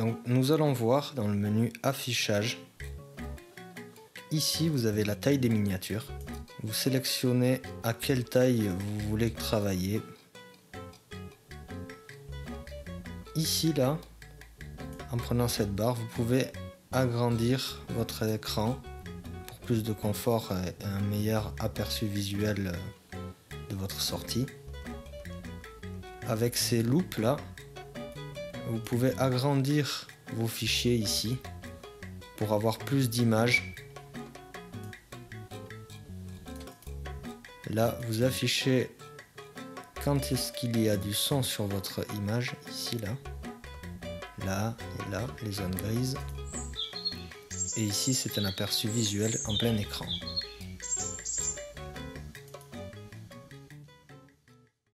Donc nous allons voir dans le menu affichage. Ici vous avez la taille des miniatures. Vous sélectionnez à quelle taille vous voulez travailler. Ici là, en prenant cette barre, vous pouvez agrandir votre écran pour plus de confort et un meilleur aperçu visuel de votre sortie. Avec ces loupes là, vous pouvez agrandir vos fichiers ici pour avoir plus d'images. Là, vous affichez quand est-ce qu'il y a du son sur votre image, ici, là et là, les zones grises. Et ici, c'est un aperçu visuel en plein écran.